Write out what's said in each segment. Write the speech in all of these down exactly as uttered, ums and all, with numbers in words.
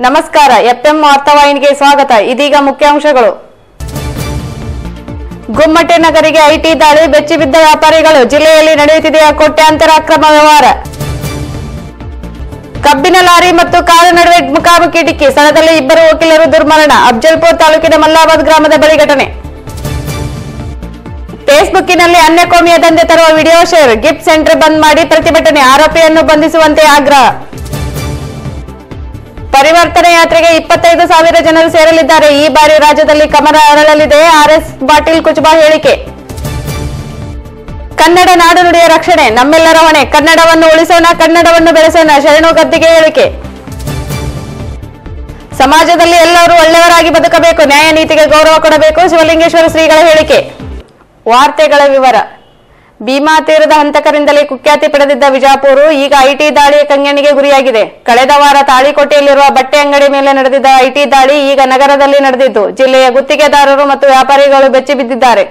ನಮಸ್ಕಾರ ಎಫ್ಎಂ ವಾರ್ತಾವಾಹಿನಿಗೆ ಸ್ವಾಗತ. ಇದೀಗ ಮುಖ್ಯಾಂಶಗಳು. ಗುಮ್ಮಟೆ ನಗರಿಗೆ ಐಟಿ ದಾಳಿ, ಬೆಚ್ಚಿಬಿದ್ದ ವ್ಯಾಪಾರಿಗಳು. ಜಿಲ್ಲೆಯಲ್ಲಿ ನಡೆಯುತ್ತಿದೆಯಾ ಕೋಟ್ಯಾಂತರ ಅಕ್ರಮ ವ್ಯವಹಾರ. ಕಬ್ಬಿನ ಲಾರಿ ಮತ್ತು ಕಾರು ನಡುವೆ ಮುಖಾಮುಖಿ ಡಿಕ್ಕಿ, ಸ್ಥಳದಲ್ಲಿ ಇಬ್ಬರು ವಕೀಲರು ದುರ್ಮರಣ. ಅಫ್ಜಲ್ಪುರ್ ತಾಲೂಕಿನ ಮಲ್ಲಾಬಾದ್ ಗ್ರಾಮದ ಬಳಿ ಘಟನೆ. ಫೇಸ್ಬುಕ್ಕಿನಲ್ಲಿ ಅನ್ಯ ಕೋಮಿಯ ದಂಧೆ ತರುವ ವಿಡಿಯೋ ಶೇರ್, ಗಿಫ್ಟ್ ಸೆಂಟರ್ ಬಂದ್ ಮಾಡಿ ಪ್ರತಿಭಟನೆ, ಆರೋಪಿಯನ್ನು ಬಂಧಿಸುವಂತೆ ಆಗ್ರಹ. ಪರಿವರ್ತನೆ ಯಾತ್ರೆಗೆ ಇಪ್ಪತ್ತೈದು ಸಾವಿರ ಜನರು ಸೇರಲಿದ್ದಾರೆ. ಈ ಬಾರಿ ರಾಜ್ಯದಲ್ಲಿ ಕಮಲ ಅರಳಲಿದೆ. ಆರ್ಎಸ್ ಪಾಟೀಲ್ ಕುಚುಬಾ ಹೇಳಿಕೆ. ಕನ್ನಡ ನಾಡು ನುಡಿಯ ರಕ್ಷಣೆ ನಮ್ಮೆಲ್ಲರ ಹೊಣೆ. ಕನ್ನಡವನ್ನು ಉಳಿಸೋಣ, ಕನ್ನಡವನ್ನು ಬೆಳೆಸೋಣ. ಶರಣು ಗದ್ದಿಗೆ ಹೇಳಿಕೆ. ಸಮಾಜದಲ್ಲಿ ಎಲ್ಲರೂ ಒಳ್ಳೆಯವರಾಗಿ ಬದುಕಬೇಕು, ನ್ಯಾಯ ನೀತಿಗೆ ಗೌರವ ಕೊಡಬೇಕು. ಶಿವಲಿಂಗೇಶ್ವರ ಶ್ರೀಗಳ ಹೇಳಿಕೆ. ವಾರ್ತೆಗಳ ವಿವರ. ಭೀಮಾ ತೀರದ ಹಂತಕರಿಂದಲೇ ಕುಖ್ಯಾತಿ ಪಡೆದಿದ್ದ ವಿಜಾಪುರ ಈಗ ಐಟಿ ದಾಳಿಯ ಕಂಗಣಿಗೆ ಗುರಿಯಾಗಿದೆ. ಕಳೆದ ವಾರ ತಾಳಿಕೋಟೆಯಲ್ಲಿರುವ ಬಟ್ಟೆ ಅಂಗಡಿ ಮೇಲೆ ನಡೆದಿದ್ದ ಐಟಿ ದಾಳಿ ಈಗ ನಗರದಲ್ಲಿ ನಡೆದಿದ್ದು, ಜಿಲ್ಲೆಯ ಗುತ್ತಿಗೆದಾರರು ಮತ್ತು ವ್ಯಾಪಾರಿಗಳು ಬೆಚ್ಚಿ ಬಿದ್ದಿದ್ದಾರೆ.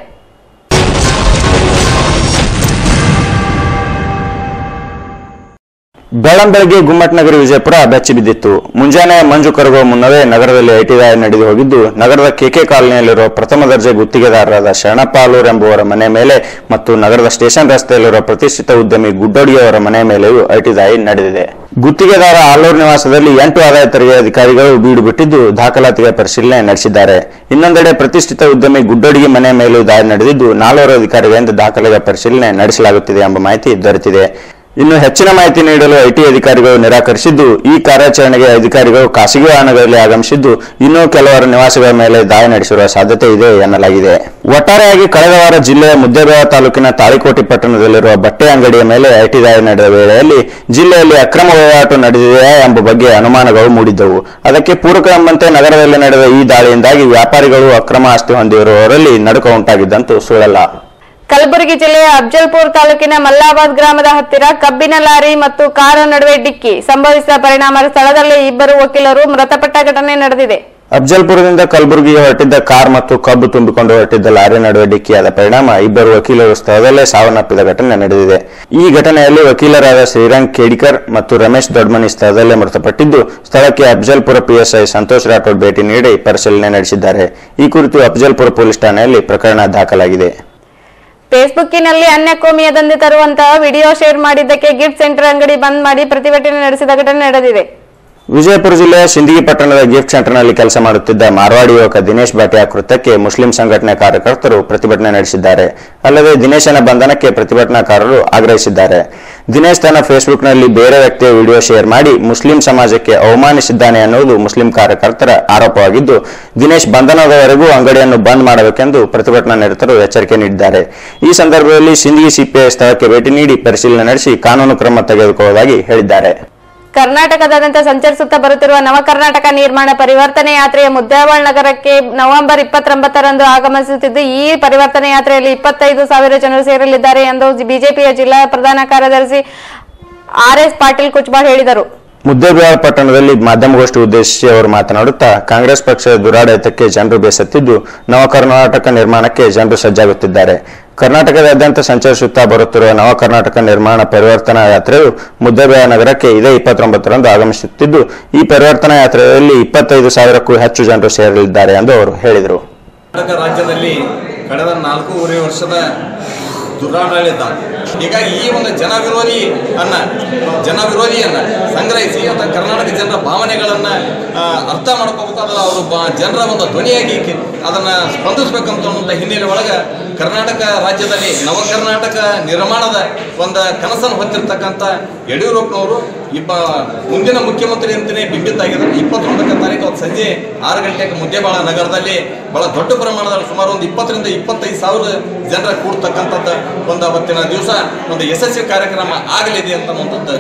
ಬೆಳ್ಳಂಬೆಳಗ್ಗೆ ಗುಮ್ಮಟನಗರಿ ವಿಜಯಪುರ ಬೆಚ್ಚಿ ಬಿದ್ದಿತ್ತು. ಮುಂಜಾನೆ ಮಂಜು ಕರಗುವ ಮುನ್ನವೇ ನಗರದಲ್ಲಿ ಐಟಿ ದಾಳಿ ನಡೆದು ಹೋಗಿದ್ದು, ನಗರದ ಕೆಕೆ ಕಾಲೋನಿಯಲ್ಲಿರುವ ಪ್ರಥಮ ದರ್ಜೆ ಗುತ್ತಿಗೆದಾರರಾದ ಶರಣಪ್ಪ ಆಲೂರ್ ಎಂಬುವರ ಮನೆ ಮೇಲೆ ಮತ್ತು ನಗರದ ಸ್ಟೇಷನ್ ರಸ್ತೆಯಲ್ಲಿರುವ ಪ್ರತಿಷ್ಠಿತ ಉದ್ಯಮಿ ಗುಡ್ಡೋಡಿಯವರ ಮನೆ ಮೇಲೆಯೂ ಐಟಿ ದಾಳಿ ನಡೆದಿದೆ. ಗುತ್ತಿಗೆದಾರ ಆಲೂರ್ ನಿವಾಸದಲ್ಲಿ ಎಂಟು ಆದಾಯ ತೆರಿಗೆ ಅಧಿಕಾರಿಗಳು ಬೀಡು ಬಿಟ್ಟಿದ್ದು, ದಾಖಲಾತಿಗೆ ಪರಿಶೀಲನೆ ನಡೆಸಿದ್ದಾರೆ. ಇನ್ನೊಂದೆಡೆ ಪ್ರತಿಷ್ಠಿತ ಉದ್ಯಮಿ ಗುಡ್ಡೋಡಿಗೆ ಮನೆ ಮೇಲೂ ದಾಳಿ ನಡೆದಿದ್ದು, ನಾಲ್ವರು ಅಧಿಕಾರಿಗಳಿಂದ ದಾಖಲೆಗೆ ಪರಿಶೀಲನೆ ನಡೆಸಲಾಗುತ್ತಿದೆ ಎಂಬ ಮಾಹಿತಿ ದೊರೆತಿದೆ. ಇನ್ನು ಹೆಚ್ಚಿನ ಮಾಹಿತಿ ನೀಡಲು ಐಟಿ ಅಧಿಕಾರಿಗಳು ನಿರಾಕರಿಸಿದ್ದು, ಈ ಕಾರ್ಯಾಚರಣೆಗೆ ಅಧಿಕಾರಿಗಳು ಖಾಸಗಿ ವಾಹನಗಳಲ್ಲಿ ಆಗಮಿಸಿದ್ದು, ಇನ್ನೂ ಕೆಲವರ ನಿವಾಸಗಳ ಮೇಲೆ ದಾಳಿ ನಡೆಸಿರುವ ಸಾಧ್ಯತೆ ಇದೆ ಎನ್ನಲಾಗಿದೆ. ಒಟ್ಟಾರೆಯಾಗಿ ಕಳೆದ ವಾರ ಜಿಲ್ಲೆಯ ಮುದ್ದೇಬೇಳ ತಾಲೂಕಿನ ತಾಳಿಕೋಟೆ ಪಟ್ಟಣದಲ್ಲಿರುವ ಬಟ್ಟೆ ಅಂಗಡಿಯ ಮೇಲೆ ಐಟಿ ದಾಳಿ ನಡೆದ ವೇಳೆಯಲ್ಲಿ ಜಿಲ್ಲೆಯಲ್ಲಿ ಅಕ್ರಮ ವಹಿವಾಟು ನಡೆದಿದೆಯಾ ಎಂಬ ಬಗ್ಗೆ ಅನುಮಾನಗಳು ಮೂಡಿದ್ದವು. ಅದಕ್ಕೆ ಪೂರಕ ಎಂಬಂತೆ ನಗರದಲ್ಲಿ ನಡೆದ ಈ ದಾಳಿಯಿಂದಾಗಿ ವ್ಯಾಪಾರಿಗಳು ಅಕ್ರಮ ಆಸ್ತಿ ಹೊಂದಿರುವವರಲ್ಲಿ ನಡುಕ ಉಂಟಾಗಿದ್ದಂತೂ ಸುಳ್ಳಲ್ಲ. ಕಲಬುರಗಿ ಜಿಲ್ಲೆಯ ಅಫ್ಜಲ್ಪುರ್ ತಾಲೂಕಿನ ಮಲ್ಲಾಬಾದ್ ಗ್ರಾಮದ ಹತ್ತಿರ ಕಬ್ಬಿನ ಲಾರಿ ಮತ್ತು ಕಾರು ನಡುವೆ ಡಿಕ್ಕಿ ಸಂಭವಿಸಿದ ಪರಿಣಾಮ ಸ್ಥಳದಲ್ಲಿ ಇಬ್ಬರು ವಕೀಲರು ಮೃತಪಟ್ಟ ಘಟನೆ ನಡೆದಿದೆ. ಅಫ್ಜಲ್ಪುರದಿಂದ ಕಲಬುರಗಿಗೆ ಹೊರಟಿದ್ದ ಕಾರ್ ಮತ್ತು ಕಬ್ಬು ತುಂಬಿಕೊಂಡು ಹೊರಟಿದ್ದ ಲಾರಿ ನಡುವೆ ಡಿಕ್ಕಿಯಾದ ಪರಿಣಾಮ ಇಬ್ಬರು ವಕೀಲರು ಸ್ಥಳದಲ್ಲೇ ಸಾವನ್ನಪ್ಪಿದ ಘಟನೆ ನಡೆದಿದೆ. ಈ ಘಟನೆಯಲ್ಲಿ ವಕೀಲರಾದ ಶ್ರೀರಂಗ್ ಕೇಡಿಕರ್ ಮತ್ತು ರಮೇಶ್ ದೊಡ್ಮನಿ ಸ್ಥಳದಲ್ಲೇ ಮೃತಪಟ್ಟಿದ್ದು, ಸ್ಥಳಕ್ಕೆ ಅಫ್ಜಲ್ಪುರ ಪಿಎಸ್ಐ ಸಂತೋಷ್ ರಾಠೋಡ್ ಭೇಟಿ ನೀಡಿ ಪರಿಶೀಲನೆ ನಡೆಸಿದ್ದಾರೆ. ಈ ಕುರಿತು ಅಫ್ಜಲ್ಪುರ ಪೊಲೀಸ್ ಠಾಣೆಯಲ್ಲಿ ಪ್ರಕರಣ ದಾಖಲಾಗಿದೆ. ಫೇಸ್ಬುಕ್ಕಿನಲ್ಲಿ ಅನ್ಯ ಕೋಮಿಯ ದಂಧೆ ತರುವಂತಹ ವಿಡಿಯೋ ಶೇರ್ ಮಾಡಿದ್ದಕ್ಕೆ ಗಿಫ್ಟ್ ಸೆಂಟರ್ ಅಂಗಡಿ ಬಂದ್ ಮಾಡಿ ಪ್ರತಿಭಟನೆ ನಡೆಸಿದ ಘಟನೆ ನಡೆದಿದೆ. ವಿಜಯಪುರ ಜಿಲ್ಲೆಯ ಸಿಂದಗಿ ಪಟ್ಟಣದ ಗಿಫ್ಟ್ ಸೆಂಟರ್ನಲ್ಲಿ ಕೆಲಸ ಮಾಡುತ್ತಿದ್ದ ಮಾರ್ವಾಡಿ ಯುವಕ ದಿನೇಶ್ ಬಾಟಿಯಾ ಕೃತ್ಯಕ್ಕೆ ಮುಸ್ಲಿಂ ಸಂಘಟನೆ ಕಾರ್ಯಕರ್ತರು ಪ್ರತಿಭಟನೆ ನಡೆಸಿದ್ದಾರೆ. ಅಲ್ಲದೆ ದಿನೇಶನ ಬಂಧನಕ್ಕೆ ಪ್ರತಿಭಟನಾಕಾರರು ಆಗ್ರಹಿಸಿದ್ದಾರೆ. ದಿನೇಶ್ ತನ್ನ ಫೇಸ್ಬುಕ್ನಲ್ಲಿ ಬೇರೆ ವ್ಯಕ್ತಿಯ ವಿಡಿಯೋ ಶೇರ್ ಮಾಡಿ ಮುಸ್ಲಿಂ ಸಮಾಜಕ್ಕೆ ಅವಮಾನಿಸಿದ್ದಾನೆ ಅನ್ನುವುದು ಮುಸ್ಲಿಂ ಕಾರ್ಯಕರ್ತರ ಆರೋಪವಾಗಿದ್ದು, ದಿನೇಶ್ ಬಂಧನದವರೆಗೂ ಅಂಗಡಿಯನ್ನು ಬಂದ್ ಮಾಡಬೇಕೆಂದು ಪ್ರತಿಭಟನಾ ನಿರತರು ಎಚ್ಚರಿಕೆ ನೀಡಿದ್ದಾರೆ. ಈ ಸಂದರ್ಭದಲ್ಲಿ ಸಿಂದಗಿ ಸಿಪಿಐ ಸ್ಥಳಕ್ಕೆ ಭೇಟಿ ನೀಡಿ ಪರಿಶೀಲನೆ ನಡೆಸಿ ಕಾನೂನು ಕ್ರಮ ತೆಗೆದುಕೊಳ್ಳುವುದಾಗಿ ಹೇಳಿದ್ದಾರೆ. ಕರ್ನಾಟಕದಾದ್ಯಂತ ಸಂಚರಿಸುತ್ತಾ ಬರುತ್ತಿರುವ ನವ ಕರ್ನಾಟಕ ನಿರ್ಮಾಣ ಪರಿವರ್ತನೆ ಯಾತ್ರೆಯ ಮುದ್ದೇಬಿಹಾಳ್ ನಗರಕ್ಕೆ ನವೆಂಬರ್ ಇಪ್ಪತ್ತೊಂಬತ್ತರಂದು ಆಗಮಿಸುತ್ತಿದ್ದು, ಈ ಪರಿವರ್ತನೆ ಯಾತ್ರೆಯಲ್ಲಿ ಇಪ್ಪತ್ತೈದು ಸಾವಿರ ಜನರು ಸೇರಲಿದ್ದಾರೆ ಎಂದು ಬಿಜೆಪಿಯ ಜಿಲ್ಲಾ ಪ್ರಧಾನ ಕಾರ್ಯದರ್ಶಿ ಆರ್ಎಸ್ ಪಾಟೀಲ್ ಕುಚುಬಾ ಹೇಳಿದರು. ಮುದ್ದೇಬಿಹಾಳ್ ಪಟ್ಟಣದಲ್ಲಿ ಮಾಧ್ಯಮಗೋಷ್ಠಿ ಉದ್ದೇಶಿಸಿ ಅವರು ಮಾತನಾಡುತ್ತಾ, ಕಾಂಗ್ರೆಸ್ ಪಕ್ಷದ ದುರಾಡಳಿತಕ್ಕೆ ಜನರು ಬೇಸತ್ತಿದ್ದು, ನವ ಕರ್ನಾಟಕ ನಿರ್ಮಾಣಕ್ಕೆ ಜನರು ಸಜ್ಜಾಗುತ್ತಿದ್ದಾರೆ. ಕರ್ನಾಟಕದಾದ್ಯಂತ ಸಂಚರಿಸುತ್ತಾ ಬರುತ್ತಿರುವ ನವ ಕರ್ನಾಟಕ ನಿರ್ಮಾಣ ಪರಿವರ್ತನಾ ಯಾತ್ರೆಯು ಮುದ್ದೇಬಿಹಾಳ್ ನಗರಕ್ಕೆ ಇದೇ ಇಪ್ಪತ್ತೊಂಬತ್ತರಂದು ಆಗಮಿಸುತ್ತಿದ್ದು, ಈ ಪರಿವರ್ತನಾ ಯಾತ್ರೆಯಲ್ಲಿ ಇಪ್ಪತ್ತೈದು ಸಾವಿರಕ್ಕೂ ಹೆಚ್ಚು ಜನರು ಸೇರಲಿದ್ದಾರೆ ಎಂದು ಅವರು ಹೇಳಿದರು. ಕರ್ನಾಟಕ ರಾಜ್ಯದಲ್ಲಿ ಕಳೆದ ನಾಲ್ಕೂವರೆ ವರ್ಷದ ದುರಾಡಳಿತ, ಹೀಗಾಗಿ ಈ ಒಂದು ಜನ ವಿರೋಧಿ ಅನ್ನ ಜನ ವಿರೋಧಿಯನ್ನ ಸಂಗ್ರಹಿಸಿ ಅಥವಾ ಕರ್ನಾಟಕ ಜನರ ಭಾವನೆಗಳನ್ನ ಅರ್ಥ ಮಾಡ್ಕೋಬೇಕಾದ್ರೆ ಅವರು ಜನರ ಒಂದು ಧ್ವನಿಯಾಗಿ ಅದನ್ನ ಸ್ಪಂದಿಸಬೇಕಂತ ಹಿನ್ನೆಲೆ ಒಳಗೆ ಕರ್ನಾಟಕ ರಾಜ್ಯದಲ್ಲಿ ನವ ಕರ್ನಾಟಕ ನಿರ್ಮಾಣದ ಒಂದು ಕನಸನ್ನು ಹೊತ್ತಿರ್ತಕ್ಕಂಥ ಯಡಿಯೂರಪ್ಪನವರು ಇಬ್ಬ ಮುಂದಿನ ಮುಖ್ಯಮಂತ್ರಿ ಅಂತಲೇ ಬಿಂಬಿತಾಗಿದ್ದಾರೆ. ಇಪ್ಪತ್ತೊಂಬತ್ತನೇ ತಾರೀಕು ಅವತ್ತು ಸಂಜೆ ಆರು ಗಂಟೆಗೆ ಮುದ್ದೇಬಿಹಾಳ್ ನಗರದಲ್ಲಿ ಬಹಳ ದೊಡ್ಡ ಪ್ರಮಾಣದಲ್ಲಿ ಸುಮಾರು ಒಂದು ಇಪ್ಪತ್ತರಿಂದ ಇಪ್ಪತ್ತೈದು ಸಾವಿರ ಜನರ ಕೂಡ್ತಕ್ಕಂಥದ್ದು ಒಂದು ಅವತ್ತಿನ ದಿವಸ ಒಂದು ಯಶಸ್ವಿ ಕಾರ್ಯಕ್ರಮ ಆಗಲಿದೆ ಅಂತ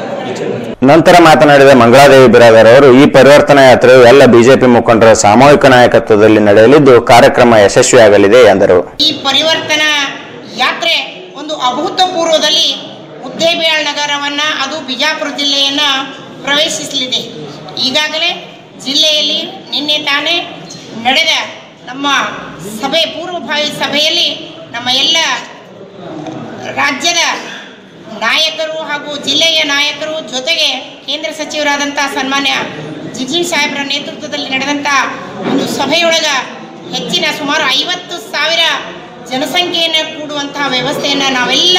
ನಂತರ ಮಾತನಾಡಿದ ಮಂಗಳಾದೇವಿ ಬಿರಾದರ್ ಅವರು, ಈ ಪರಿವರ್ತನಾ ಯಾತ್ರೆಯು ಎಲ್ಲ ಬಿಜೆಪಿ ಮುಖಂಡರ ಸಾಮೂಹಿಕ ನಾಯಕತ್ವದಲ್ಲಿ ನಡೆಯಲಿದ್ದು, ಕಾರ್ಯಕ್ರಮ ಯಶಸ್ವಿಯಾಗಲಿದೆ ಎಂದರು. ಈ ಪರಿವರ್ತನಾ ಯಾತ್ರೆ ಒಂದು ಅಭೂತಪೂರ್ವದಲ್ಲಿ ಮುದ್ದೇಬಿಹಾಳ್ ನಗರವನ್ನ, ಅದು ಬಿಜಾಪುರ ಜಿಲ್ಲೆಯನ್ನ ಪ್ರವೇಶಿಸಲಿದೆ. ಈಗಾಗಲೇ ಜಿಲ್ಲೆಯಲ್ಲಿ ನಿನ್ನೆ ತಾನೇ ನಡೆದ ನಮ್ಮ ಸಭೆ ಪೂರ್ವಭಾವಿ ಸಭೆಯಲ್ಲಿ ನಮ್ಮ ಎಲ್ಲ ರಾಜ್ಯದ ನಾಯಕರು ಹಾಗೂ ಜಿಲ್ಲೆಯ ನಾಯಕರು ಜೊತೆಗೆ ಕೇಂದ್ರ ಸಚಿವರಾದಂಥ ಸನ್ಮಾನ್ಯ ಜಿಜಿನ್ ಸಾಹೇಬರ ನೇತೃತ್ವದಲ್ಲಿ ನಡೆದಂಥ ಒಂದು ಸಭೆಯೊಳಗ ಹೆಚ್ಚಿನ ಸುಮಾರು ಐವತ್ತು ಸಾವಿರ ಜನಸಂಖ್ಯೆಯನ್ನು ಕೂಡುವಂತಹ ವ್ಯವಸ್ಥೆಯನ್ನು ನಾವೆಲ್ಲ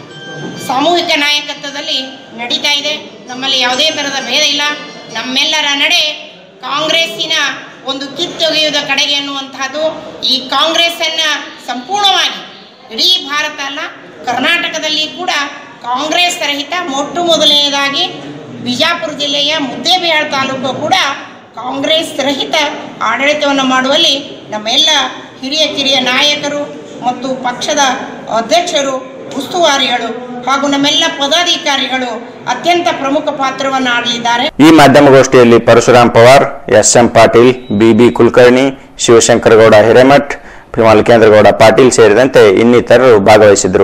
ಸಾಮೂಹಿಕ ನಾಯಕತ್ವದಲ್ಲಿ ನಡೀತಾ ಇದೆ. ನಮ್ಮಲ್ಲಿ ಯಾವುದೇ ಥರದ ಭೇದ ಇಲ್ಲ. ನಮ್ಮೆಲ್ಲರ ನಡೆ ಕಾಂಗ್ರೆಸ್ಸಿನ ಒಂದು ಕಿತ್ತೊಗೆಯುವುದ ಕಡೆಗೆ ಅನ್ನುವಂತಹದ್ದು. ಈ ಕಾಂಗ್ರೆಸ್ಸನ್ನು ಸಂಪೂರ್ಣವಾಗಿ ಇಡೀ ಭಾರತ ಅಲ್ಲ, ಕರ್ನಾಟಕದಲ್ಲಿ ಕೂಡ ಕಾಂಗ್ರೆಸ್ ರಹಿತ ಮೊಟ್ಟ ಮೊದಲನೆಯದಾಗಿ ಬಿಜಾಪುರ ಜಿಲ್ಲೆಯ ಮುದ್ದೇಬಿಹಾಳ ತಾಲೂಕು ಕೂಡ ಕಾಂಗ್ರೆಸ್ ರಹಿತ ಆಡಳಿತವನ್ನು ಮಾಡುವಲ್ಲಿ ನಮ್ಮೆಲ್ಲ ಹಿರಿಯ ಕಿರಿಯ ನಾಯಕರು ಮತ್ತು ಪಕ್ಷದ ಅಧ್ಯಕ್ಷರು, ಉಸ್ತುವಾರಿಗಳು ಹಾಗೂ ನಮ್ಮೆಲ್ಲ ಪದಾಧಿಕಾರಿಗಳು ಅತ್ಯಂತ ಪ್ರಮುಖ ಪಾತ್ರವನ್ನು ಆಡಲಿದ್ದಾರೆ. ಈ ಮಾಧ್ಯಮಗೋಷ್ಠಿಯಲ್ಲಿ Parashuram Pawar, S M Patil, B B Kulkarni, Shivashankaragouda Hiremath, Mallikendragouda Patil ಸೇರಿದಂತೆ ಇನ್ನಿತರರು ಭಾಗವಹಿಸಿದರು.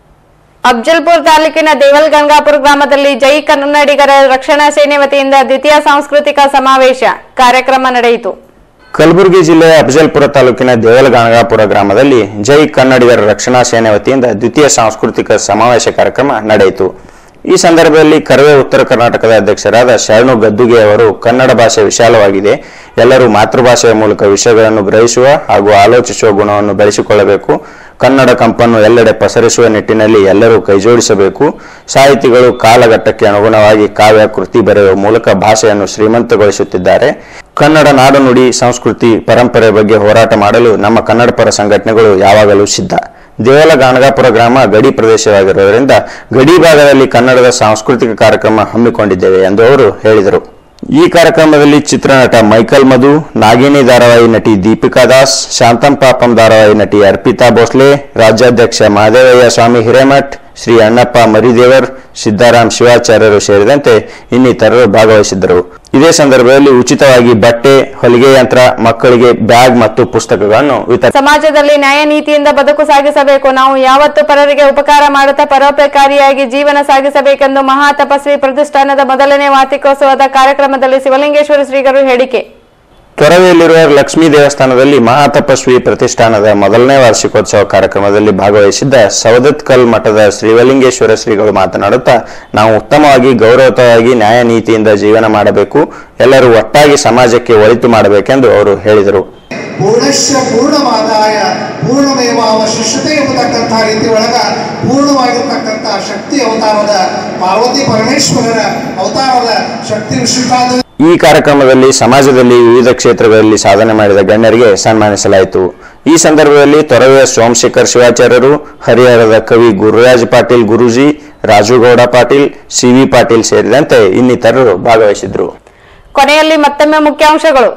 ಅಫ್ಜಲ್ಪುರ ತಾಲೂಕಿನ ದೇವಲ್ ಗಂಗಾಪುರ ಗ್ರಾಮದಲ್ಲಿ ಜೈ ಕನ್ನಡಿಗರ ರಕ್ಷಣಾ ಸೇನೆ ವತಿಯಿಂದ ದ್ವಿತೀಯ ಸಾಂಸ್ಕೃತಿಕ ಸಮಾವೇಶ ಕಾರ್ಯಕ್ರಮ ನಡೆಯಿತು. ಕಲಬುರಗಿ ಜಿಲ್ಲೆಯ ಅಫಜಲ್ಪುರ ತಾಲೂಕಿನ ದೇವಲ ಗಂಗಾಪುರ ಗ್ರಾಮದಲ್ಲಿ ಜೈ ಕನ್ನಡಿಗರ ರಕ್ಷಣಾ ಸೇನೆ ವತಿಯಿಂದ ದ್ವಿತೀಯ ಸಾಂಸ್ಕೃತಿಕ ಸಮಾವೇಶ ಕಾರ್ಯಕ್ರಮ ನಡೆಯಿತು. ಈ ಸಂದರ್ಭದಲ್ಲಿ ಕರವೇ ಉತ್ತರ ಕರ್ನಾಟಕದ ಅಧ್ಯಕ್ಷರಾದ ಶರಣು ಗದ್ದುಗೆ ಅವರು ಕನ್ನಡ ಭಾಷೆ ವಿಶಾಲವಾಗಿದೆ, ಎಲ್ಲರೂ ಮಾತೃಭಾಷೆಯ ಮೂಲಕ ವಿಷಯಗಳನ್ನು ಗ್ರಹಿಸುವ ಹಾಗೂ ಆಲೋಚಿಸುವ ಗುಣವನ್ನು ಬೆಳೆಸಿಕೊಳ್ಳಬೇಕು, ಕನ್ನಡ ಕಂಪನ್ನು ಎಲ್ಲೆಡೆ ಪಸರಿಸುವ ನಿಟ್ಟಿನಲ್ಲಿ ಎಲ್ಲರೂ ಕೈಜೋಡಿಸಬೇಕು, ಸಾಹಿತಿಗಳು ಕಾಲಘಟ್ಟಕ್ಕೆ ಅನುಗುಣವಾಗಿ ಕಾವ್ಯ ಕೃತಿ ಬರೆಯುವ ಮೂಲಕ ಭಾಷೆಯನ್ನು ಶ್ರೀಮಂತಗೊಳಿಸುತ್ತಿದ್ದಾರೆ, ಕನ್ನಡ ನಾಡು ನುಡಿ ಸಂಸ್ಕೃತಿ ಪರಂಪರೆ ಬಗ್ಗೆ ಹೋರಾಟ ಮಾಡಲು ನಮ್ಮ ಕನ್ನಡ ಪರ ಸಂಘಟನೆಗಳು ಯಾವಾಗಲೂ ಸಿದ್ಧ. ದೇವಲ ಗಾಣಗಾಪುರ ಗ್ರಾಮ ಗಡಿ ಪ್ರದೇಶವಾಗಿರುವುದರಿಂದ ಗಡಿ ಭಾಗದಲ್ಲಿ ಕನ್ನಡದ ಸಾಂಸ್ಕೃತಿಕ ಕಾರ್ಯಕ್ರಮ ಹಮ್ಮಿಕೊಂಡಿದ್ದೇವೆ ಎಂದು ಅವರು ಹೇಳಿದರು. ಈ ಕಾರ್ಯಕ್ರಮದಲ್ಲಿ ಚಿತ್ರನಟ ಮೈಕಲ್ ಮಧು, ನಾಗಿನಿ ಧಾರಾವಾಹಿ ನಟಿ ದೀಪಿಕಾ ದಾಸ್, ಶಾಂತಂ ಪಾಪಂ ಧಾರಾವಾಹಿ ನಟಿ ಅರ್ಪಿತಾ ಭೋಸ್ಲೆ, ರಾಜ್ಯಾಧ್ಯಕ್ಷ ಮಹದೇವಯ್ಯ ಸ್ವಾಮಿ ಹಿರೇಮಠ್, ಶ್ರೀ ಅಣ್ಣಪ್ಪ ಮರಿದೇವರ್, ಸಿದ್ದಾರಾಮ್ ಶಿವಾಚಾರ್ಯರು ಸೇರಿದಂತೆ ಇನ್ನಿತರರು ಭಾಗವಹಿಸಿದ್ದರು. ಇದೇ ಸಂದರ್ಭದಲ್ಲಿ ಉಚಿತವಾಗಿ ಬಟ್ಟೆ, ಹೊಲಿಗೆ ಯಂತ್ರ, ಮಕ್ಕಳಿಗೆ ಬ್ಯಾಗ್ ಮತ್ತು ಪುಸ್ತಕಗಳನ್ನು ವಿತರಿಸಿದರು. ಸಮಾಜದಲ್ಲಿ ನ್ಯಾಯ ನೀತಿಯಿಂದ ಬದುಕು ಸಾಗಿಸಬೇಕು. ನಾವು ಯಾವತ್ತು ಪರರಿಗೆ ಉಪಕಾರ ಮಾಡುತ್ತಾ ಪರೋಪಕಾರಿಯಾಗಿ ಜೀವನ ಸಾಗಿಸಬೇಕೆಂದು ಮಹಾ ತಪಸ್ವಿ ಪ್ರತಿಷ್ಠಾನದ ಮೊದಲನೇ ವಾರ್ಷಿಕೋತ್ಸವದ ಕಾರ್ಯಕ್ರಮದಲ್ಲಿ ಶಿವಲಿಂಗೇಶ್ವರ ಶ್ರೀಗಳು ಹೇಳಿಕೆ. ತೊರವೆಯಲ್ಲಿರುವ ಲಕ್ಷ್ಮೀ ದೇವಸ್ಥಾನದಲ್ಲಿ ಮಹಾತಪಸ್ವಿ ಪ್ರತಿಷ್ಠಾನದ ಮೊದಲನೇ ವಾರ್ಷಿಕೋತ್ಸವ ಕಾರ್ಯಕ್ರಮದಲ್ಲಿ ಭಾಗವಹಿಸಿದ್ದ ಸವದತ್ಕಲ್ ಮಠದ ಶ್ರೀವಲಿಂಗೇಶ್ವರ ಶ್ರೀಗಳು ಮಾತನಾಡುತ್ತಾ, ನಾವು ಉತ್ತಮವಾಗಿ ಗೌರವಯುತವಾಗಿ ನ್ಯಾಯ ನೀತಿಯಿಂದ ಜೀವನ ಮಾಡಬೇಕು, ಎಲ್ಲರೂ ಒಟ್ಟಾಗಿ ಸಮಾಜಕ್ಕೆ ಒಳಿತು ಮಾಡಬೇಕೆಂದು ಅವರು ಹೇಳಿದರು. ಪೂರ್ಣಶ್ಯ ಪೂರ್ಣವಾದಾಯ ಪೂರ್ಣಮೇವಾವಶಿಷ್ಯತೆ ಎಂಬತಕ್ಕಂಥ ರೀತಿ ಒಳಗ ಪೂರ್ಣವಾಗಿರ್ತಕ್ಕಂಥ ಶಕ್ತಿ ಅವತಾರದ ಪಾರ್ವತಿ ಪರಮೇಶ್ವರರ ಅವತಾರದ ಶಕ್ತಿ ವಿಶಿಷ್ಟಾದ ಈ ಕಾರ್ಯಕ್ರಮದಲ್ಲಿ ಸಮಾಜದಲ್ಲಿ ವಿವಿಧ ಕ್ಷೇತ್ರಗಳಲ್ಲಿ ಸಾಧನೆ ಮಾಡಿದ ಗಣ್ಯರಿಗೆ ಸನ್ಮಾನಿಸಲಾಯಿತು. ಈ ಸಂದರ್ಭದಲ್ಲಿ ತೊರವೆಯ ಸೋಮಶೇಖರ್ ಶಿವಾಚಾರ್ಯರು, ಹರಿಹರದ ಕವಿ ಗುರುರಾಜ್ ಪಾಟೀಲ್ ಗುರೂಜಿ, ರಾಜುಗೌಡ ಪಾಟೀಲ್, ಸಿವಿ ಪಾಟೀಲ್ ಸೇರಿದಂತೆ ಇನ್ನಿತರರು ಭಾಗವಹಿಸಿದ್ರು. ಕೊನೆಯಲ್ಲಿ ಮತ್ತೊಮ್ಮೆ ಮುಖ್ಯಾಂಶಗಳು.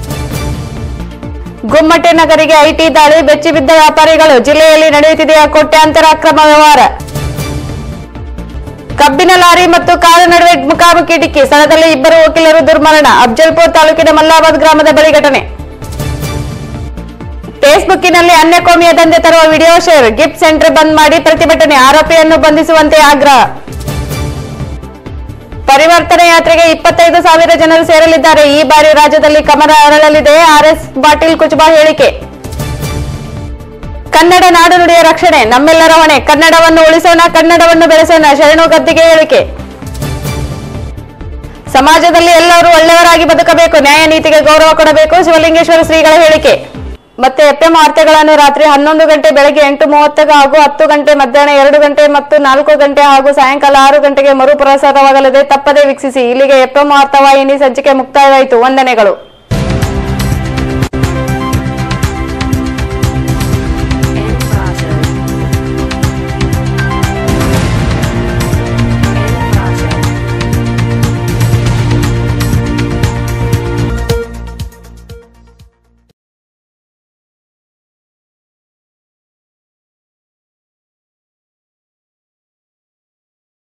ಗುಮ್ಮಟೆ ನಗರಿಗೆ ಐಟಿ ದಾಳಿ, ಬೆಚ್ಚಿಬಿದ್ದ ವ್ಯಾಪಾರಿಗಳು, ಜಿಲ್ಲೆಯಲ್ಲಿ ನಡೆಯುತ್ತಿದೆಯಾ ಕೋಟ್ಯಾಂತರ ಅಕ್ರಮ ವ್ಯವಹಾರ. ಕಬ್ಬಿನ ಲಾರಿ ಮತ್ತು ಕಾರು ನಡುವೆ ಮುಖಾಮುಖಿ ಡಿಕ್ಕಿ, ಸ್ಥಳದಲ್ಲಿ ಇಬ್ಬರು ವಕೀಲರು ದುರ್ಮರಣ. ಅಫಜಲ್ಪುರ ತಾಲೂಕಿನ ಮಲ್ಲಾಬಾದ್ ಗ್ರಾಮದ ಬಳಿ ಘಟನೆ. ಫೇಸ್ಬುಕ್ಕಿನಲ್ಲಿ ಅನ್ಯ ಕೋಮಿಯ ದಂಧೆ ತರುವ ವಿಡಿಯೋ ಶೇರ್, ಗಿಫ್ಟ್ ಸೆಂಟರ್ ಬಂದ್ ಮಾಡಿ ಪ್ರತಿಭಟನೆ, ಆರೋಪಿಯನ್ನು ಬಂಧಿಸುವಂತೆ ಆಗ್ರಹ. ಪರಿವರ್ತನೆ ಯಾತ್ರೆಗೆ ಇಪ್ಪತ್ತೈದು ಸಾವಿರ ಜನರು ಸೇರಲಿದ್ದಾರೆ, ಈ ಬಾರಿ ರಾಜ್ಯದಲ್ಲಿ ಕಮಲ ಅರಳಲಿದೆ, ಆರ್ ಎಸ್ ಪಾಟೀಲ್ ಕುಚಬಾ ಹೇಳಿಕೆ. ಕನ್ನಡ ನಾಡು ನುಡಿಯ ರಕ್ಷಣೆ ನಮ್ಮೆಲ್ಲರ ಹೊಣೆ, ಕನ್ನಡವನ್ನು ಉಳಿಸೋಣ, ಕನ್ನಡವನ್ನು ಬೆಳೆಸೋಣ, ಶರಣು ಗದ್ದಿಗೆ ಹೇಳಿಕೆ. ಸಮಾಜದಲ್ಲಿ ಎಲ್ಲರೂ ಒಳ್ಳೆಯವರಾಗಿ ಬದುಕಬೇಕು, ನ್ಯಾಯ ನೀತಿಗೆ ಗೌರವ ಕೊಡಬೇಕು, ಶಿವಲಿಂಗೇಶ್ವರ ಶ್ರೀಗಳ ಹೇಳಿಕೆ. ಮತ್ತೆ ಎಫ್ಎಂ ವಾರ್ತೆಗಳನ್ನು ರಾತ್ರಿ ಹನ್ನೊಂದು ಗಂಟೆ, ಬೆಳಗ್ಗೆ ಎಂಟು ಮೂವತ್ತಕ್ಕೆ ಹಾಗೂ ಹತ್ತು ಗಂಟೆ, ಮಧ್ಯಾಹ್ನ ಎರಡು ಗಂಟೆ ಮತ್ತು ನಾಲ್ಕು ಗಂಟೆ ಹಾಗೂ ಸಾಯಂಕಾಲ ಆರು ಗಂಟೆಗೆ ಮರುಪ್ರಸಾರವಾಗಲಿದೆ. ತಪ್ಪದೇ ವೀಕ್ಷಿಸಿ. ಇಲ್ಲಿಗೆ ಎಫ್ಎಂ ವಾರ್ತಾವಾಹಿನಿ ಸಂಚಿಕೆ ಮುಕ್ತಾಯವಾಯಿತು. ವಂದನೆಗಳು.